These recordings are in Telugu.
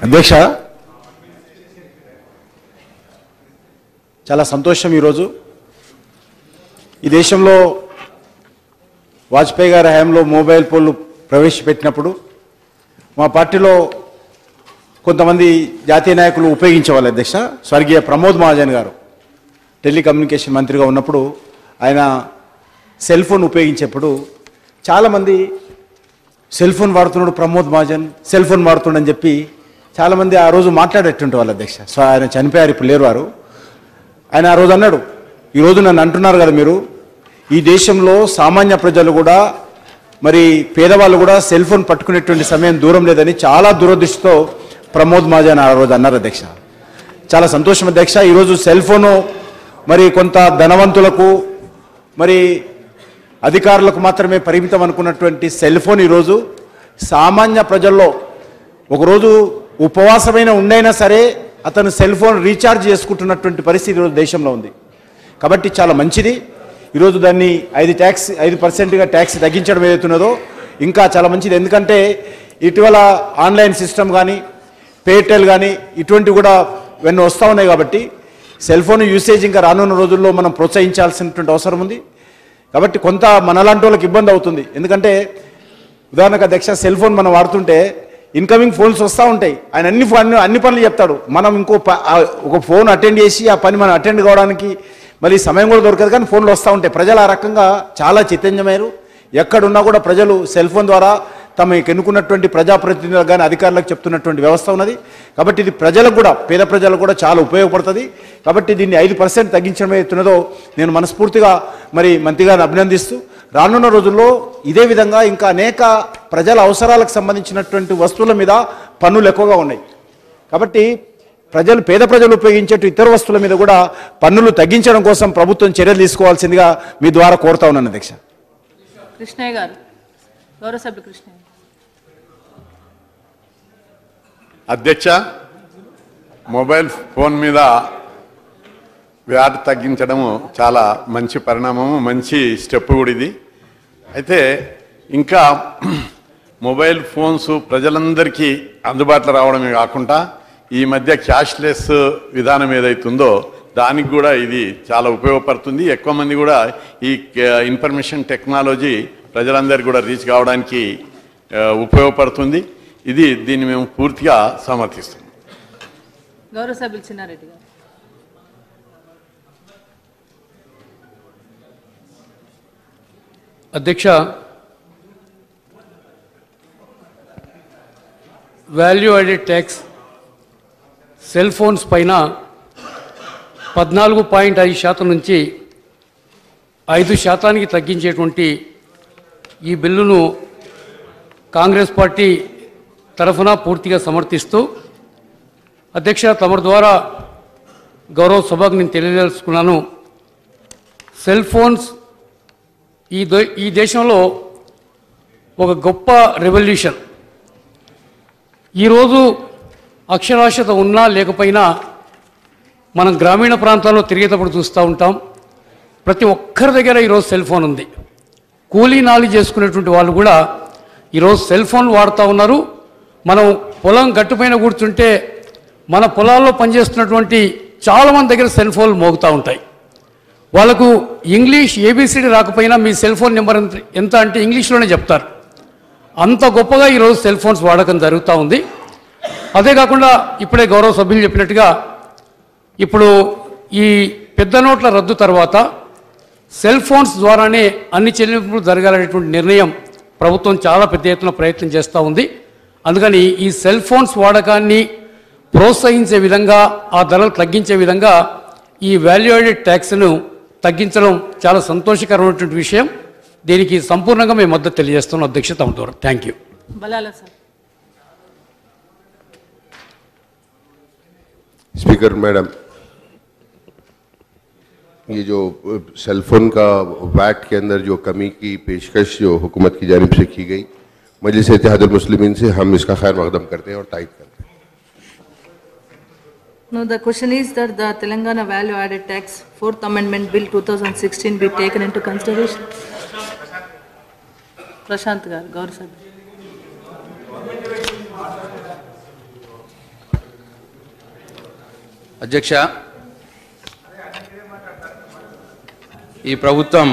అధ్యక్ష, చాలా సంతోషం. ఈరోజు ఈ దేశంలో వాజ్పేయి గారి హయాంలో మొబైల్ ఫోన్లు ప్రవేశపెట్టినప్పుడు మా పార్టీలో కొంతమంది జాతీయ నాయకులు ఉపయోగించేవాళ్ళు. అధ్యక్ష, స్వర్గీయ ప్రమోద్ మహాజన్ గారు టెలికమ్యూనికేషన్ మంత్రిగా ఉన్నప్పుడు ఆయన సెల్ ఫోన్ ఉపయోగించేప్పుడు చాలామంది సెల్ ఫోన్ వాడుతున్నాడు ప్రమోద్ మహాజన్, సెల్ ఫోన్ వాడుతున్నాడని చెప్పి చాలామంది ఆ రోజు మాట్లాడేటువంటి వాళ్ళు. అధ్యక్ష, సో ఆయన చనిపోయారు, ఇప్పుడు లేరు వారు. ఆయన ఆ రోజు అన్నాడు, ఈరోజు నన్ను అంటున్నారు కదా మీరు, ఈ దేశంలో సామాన్య ప్రజలు కూడా మరి పేదవాళ్ళు కూడా సెల్ ఫోన్ పట్టుకునేటువంటి సమయం దూరం లేదని చాలా దురదృష్టితో ప్రమోద్ మహాజన్ ఆ రోజు అన్నారు. అధ్యక్ష, చాలా సంతోషం. అధ్యక్ష, ఈరోజు సెల్ ఫోను మరి కొంత ధనవంతులకు మరి అధికారులకు మాత్రమే పరిమితం అనుకున్నటువంటి సెల్ ఫోన్ ఈరోజు సామాన్య ప్రజల్లో ఒకరోజు ఉపవాసమైన ఉండైనా సరే అతను సెల్ ఫోన్ రీఛార్జ్ చేసుకుంటున్నటువంటి పరిస్థితి ఈరోజు దేశంలో ఉంది. కాబట్టి చాలా మంచిది. ఈరోజు దాన్ని 5% ట్యాక్స్ తగ్గించడం ఏదైతున్నదో ఇంకా చాలా మంచిది. ఎందుకంటే ఇటీవల ఆన్లైన్ సిస్టమ్ కానీ పేటెల్ కానీ ఇటువంటివి కూడా ఇవన్నీ వస్తూ ఉన్నాయి. కాబట్టి సెల్ ఫోన్ యూసేజ్ ఇంకా రానున్న రోజుల్లో మనం ప్రోత్సహించాల్సినటువంటి అవసరం ఉంది. కాబట్టి కొంత మనలాంటి వాళ్ళకి ఇబ్బంది అవుతుంది. ఎందుకంటే ఉదాహరణకు అధ్యక్ష, సెల్ ఫోన్ మనం వాడుతుంటే ఇన్కమింగ్ ఫోన్స్ వస్తూ ఉంటాయి. ఆయన అన్ని పనులు చెప్తాడు. మనం ఒక ఫోన్ అటెండ్ చేసి ఆ పని మనం అటెండ్ కావడానికి మళ్ళీ సమయం కూడా దొరకదు, కానీ ఫోన్లు వస్తూ ఉంటాయి. ప్రజలు ఆ రకంగా చాలా చైతన్యమయ్యారు. ఎక్కడున్నా కూడా ప్రజలు సెల్ ఫోన్ ద్వారా తమకు ఎన్నుకున్నటువంటి ప్రజాప్రతినిధులకు కానీ అధికారులకు చెప్తున్నటువంటి వ్యవస్థ ఉన్నది. కాబట్టి ఇది ప్రజలకు కూడా, పేద ప్రజలకు కూడా చాలా ఉపయోగపడుతుంది. కాబట్టి దీన్ని 5% తగ్గించడం అవుతున్నదో నేను మనస్ఫూర్తిగా మరి మంత్రి గారిని అభినందిస్తూ, రానున్న రోజుల్లో ఇదే విధంగా ఇంకా అనేక ప్రజల అవసరాలకు సంబంధించినటువంటి వస్తువుల మీద పన్నులు ఎక్కువగా ఉన్నాయి. కాబట్టి పేద ప్రజలు ఉపయోగించే ఇతర వస్తువుల మీద కూడా పన్నులు తగ్గించడం కోసం ప్రభుత్వం చర్యలు తీసుకోవాల్సిందిగా మీ ద్వారా కోరుతా ఉన్నాను. అధ్యక్ష. కృష్ణయ్య గారు, గౌరవ సభ్యులు కృష్ణయ్య. అధ్యక్ష, మొబైల్ ఫోన్ మీద వ్యాట్ తగ్గించడము చాలా మంచి పరిణామము, మంచి స్టెప్ కూడా ఇది. అయితే ఇంకా మొబైల్ ఫోన్స్ ప్రజలందరికీ అందుబాటులో రావడమే కాకుండా ఈ మధ్య క్యాష్లెస్ విధానం ఏదైతుందో దానికి కూడా ఇది చాలా ఉపయోగపడుతుంది. ఎక్కువ మంది కూడా ఈ ఇన్ఫర్మేషన్ టెక్నాలజీ ప్రజలందరికీ కూడా రీచ్ కావడానికి ఉపయోగపడుతుంది. దీన్ని మేము పూర్తిగా సమర్థిస్తున్నాం. గౌరవ సభ్యులు చిన్నారెడ్డి గారు. అధ్యక్ష, value added tax cell phones పైన 14.5% నుంచి 5% తగ్గించేటువంటి ఈ బిల్లును కాంగ్రెస్ పార్టీ తరఫున పూర్తిగా సమర్థిస్తూ, అధ్యక్ష, తమరి ద్వారా గౌరవ సభకు నేను తెలియదలుచుకున్నాను. సెల్ ఫోన్స్ ఈ దేశంలో ఒక గొప్ప రెవల్యూషన్. ఈరోజు అక్షరాస్యత ఉన్నా లేకపోయినా మనం గ్రామీణ ప్రాంతాల్లో తిరిగేటప్పుడు చూస్తూ ఉంటాం, ప్రతి ఒక్కరి దగ్గర ఈరోజు సెల్ ఫోన్ ఉంది. కూలీ నాలి చేసుకునేటువంటి వాళ్ళు కూడా ఈరోజు సెల్ ఫోన్ వాడుతూ ఉన్నారు. మనం పొలం గట్టుపైన కూర్చుంటే మన పొలాల్లో పనిచేస్తున్నటువంటి చాలామంది దగ్గర సెల్ ఫోన్లు మోగుతూ ఉంటాయి. వాళ్ళకు ఇంగ్లీష్ ఏబిసిడి రాకపోయినా మీ సెల్ ఫోన్ నెంబర్ ఎంత అంటే ఇంగ్లీష్లోనే చెప్తారు. అంత గొప్పగా ఈరోజు సెల్ ఫోన్స్ వాడకం జరుగుతూ ఉంది. అదే కాకుండా ఇప్పుడే గౌరవ సభ్యులు చెప్పినట్టుగా ఇప్పుడు ఈ పెద్ద నోట్ల రద్దు తర్వాత సెల్ ఫోన్స్ ద్వారానే అన్ని చెల్లింపులు జరగాలనేటువంటి నిర్ణయం ప్రభుత్వం చాలా పెద్ద ఎత్తున ప్రయత్నం చేస్తూ ఉంది. అందుకని ఈ సెల్ ఫోన్స్ వాడకాన్ని ప్రోత్సహించే విధంగా, ఆ ధరలు తగ్గించే విధంగా ఈ వాల్యూ యాడెడ్ ట్యాక్స్ను తగ్గించడం చాలా సంతోషకరమైనటువంటి విషయం. దీనికి సంపూర్ణంగా మేము మద్దతు తెలియజేస్తున్నాం. అధ్యక్ష, తమ ద్వారా థ్యాంక్ యూ. బలాల సార్. स्पीकर मैडम, ये जो सेल फोन का वैट के अंदर जो कमी की पेशकश जो हुकूमत की जानिब से की गई, मजलिस इत्तेहादुल मुस्लिमीन से हम इसका खैर मकदम करते हैं और तायद करते हैं. No, the question is that the Telangana Value Added Tax 4th Amendment Bill 2016 be taken into consideration. Prashant garu, Gaurav sir. అధ్యక్ష, ఈ ప్రభుత్వం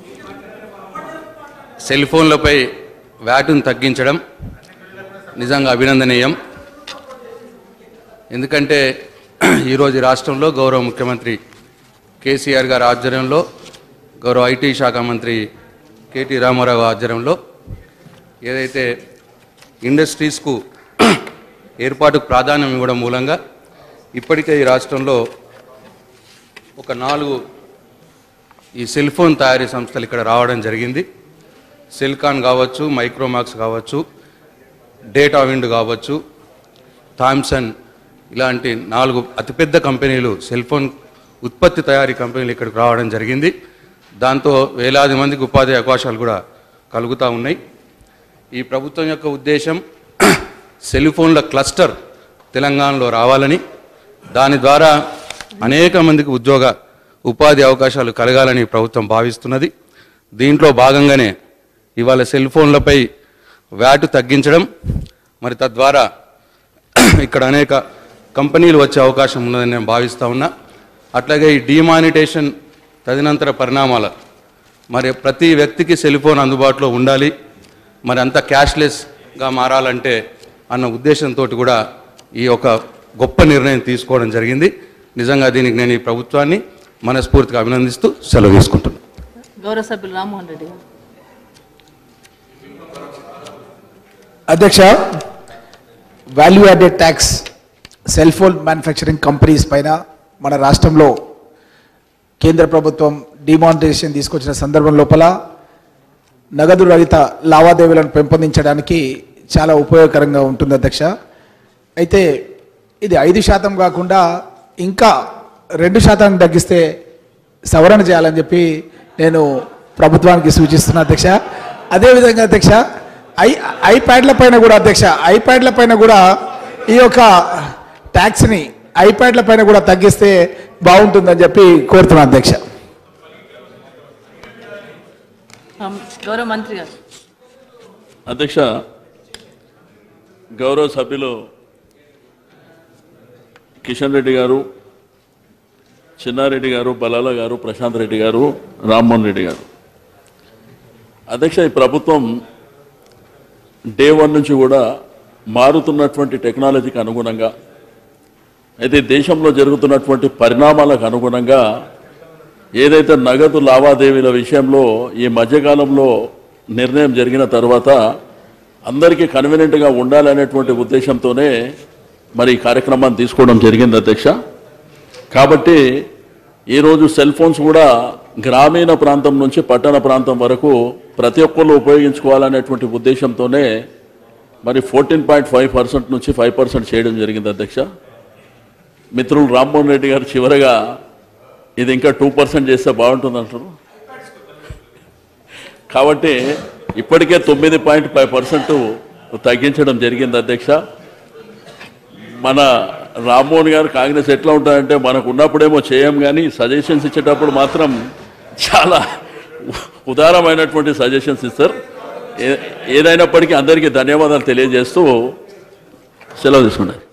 సెల్ ఫోన్లపై వ్యాటును తగ్గించడం నిజంగా అభినందనీయం. ఎందుకంటే ఈరోజు రాష్ట్రంలో గౌరవ ముఖ్యమంత్రి కేసీఆర్ గారి ఆధ్వర్యంలో, గౌరవ ఐటీ శాఖ మంత్రి కేటీ రామారావు ఆధ్వర్యంలో ఏదైతే ఇండస్ట్రీస్కు ఏర్పాటుకు ప్రాధాన్యం ఇవ్వడం మూలంగా ఇప్పటికే ఈ రాష్ట్రంలో ఒక 4 ఈ సెల్ ఫోన్ తయారీ సంస్థలు ఇక్కడ రావడం జరిగింది. సెల్కాన్ కావచ్చు, మైక్రోమాక్స్ కావచ్చు, డేటా విండ్ కావచ్చు, థామ్సన్, ఇలాంటి 4 అతిపెద్ద కంపెనీలు, సెల్ ఫోన్ ఉత్పత్తి తయారీ కంపెనీలు ఇక్కడికి రావడం జరిగింది. దాంతో వేలాది మందికి ఉపాధి అవకాశాలు కూడా కలుగుతూ ఉన్నాయి. ఈ ప్రభుత్వం యొక్క ఉద్దేశం సెల్ ఫోన్ల క్లస్టర్ తెలంగాణలో రావాలని, దాని ద్వారా అనేక మందికి ఉపాధి అవకాశాలు కలగాలని ప్రభుత్వం భావిస్తున్నది. దీంట్లో భాగంగానే ఇవాళ సెల్ ఫోన్లపై వ్యాటు తగ్గించడం, మరి తద్వారా ఇక్కడ అనేక కంపెనీలు వచ్చే అవకాశం ఉన్నదని నేను భావిస్తూ ఉన్నా. అట్లాగే ఈ డిమానిటేషన్ తదనంతర పరిణామాల, మరి ప్రతి వ్యక్తికి సెల్ ఫోన్ అందుబాటులో ఉండాలి, మరి అంత క్యాష్లెస్గా మారాలంటే అన్న ఉద్దేశంతో కూడా ఈ ఒక గొప్ప నిర్ణయం తీసుకోవడం జరిగింది. నిజంగా దీనికి నేను ఈ ప్రభుత్వాన్ని మనస్ఫూర్తిగా అభినందిస్తూ సెలవు తీసుకుంటున్నాను. గౌరవ సభ్యులు రామ్మోహన్ రెడ్డి గారు. అధ్యక్ష, value added tax cell phone manufacturing companies పైన మన రాష్ట్రంలో కేంద్ర ప్రభుత్వం డిమానిటైజేషన్ తీసుకొచ్చిన సందర్భం లోపల నగదు రహిత లావాదేవీలను పెంపొందించడానికి చాలా ఉపయోగకరంగా ఉంటుంది అధ్యక్ష. అయితే ఇది 5% కాకుండా ఇంకా 2% తగ్గిస్తే సవరణ చేయాలని చెప్పి నేను ప్రభుత్వానికి సూచిస్తున్నా అధ్యక్ష. అదేవిధంగా అధ్యక్ష, ఐప్యాడ్ల పైన కూడా ఈ యొక్క ట్యాక్స్ని ఐప్యాడ్ల పైన కూడా తగ్గిస్తే బాగుంటుందని చెప్పి కోరుతున్నాను అధ్యక్ష. గౌరవ మంత్రి గారు. అధ్యక్ష, గౌరవ సభ్యులు కిషన్ రెడ్డి గారు, చిన్నారెడ్డి గారు, బలాల గారు, ప్రశాంత్ రెడ్డి గారు, రామ్మోహన్ రెడ్డి గారు. అధ్యక్ష, ఈ ప్రభుత్వం డే 1 నుంచి కూడా మారుతున్నటువంటి టెక్నాలజీకి అనుగుణంగా, అయితే దేశంలో జరుగుతున్నటువంటి పరిణామాలకు అనుగుణంగా ఏదైతే నగదు లావాదేవీల విషయంలో ఈ మధ్యకాలంలో నిర్ణయం జరిగిన తర్వాత అందరికీ కన్వీనియంట్గా ఉండాలనేటువంటి ఉద్దేశంతోనే మరి ఈ కార్యక్రమాన్ని తీసుకోవడం జరిగింది అధ్యక్ష. కాబట్టి ఈరోజు సెల్ ఫోన్స్ కూడా గ్రామీణ ప్రాంతం నుంచి పట్టణ ప్రాంతం వరకు ప్రతి ఒక్కళ్ళు ఉపయోగించుకోవాలనేటువంటి ఉద్దేశంతోనే మరి 14.5% నుంచి 5% చేయడం జరిగింది అధ్యక్ష. మిత్రులు రామ్మోహన్ రెడ్డి గారు చివరగా ఇది ఇంకా 2% చేస్తే బాగుంటుంది అంటారు. కాబట్టి ఇప్పటికే 9.5% తగ్గించడం జరిగింది అధ్యక్ష. మన రామ్మోహన్ గారు కాంగ్రెస్ ఎట్లా ఉంటారంటే మనకు ఉన్నప్పుడేమో చేయం, కానీ సజెషన్స్ ఇచ్చేటప్పుడు మాత్రం చాలా ఉదారమైనటువంటి సజెషన్స్ ఇస్తారు. ఏదైనప్పటికీ అందరికీ ధన్యవాదాలు తెలియజేస్తూ సెలవు తీసుకున్నాను.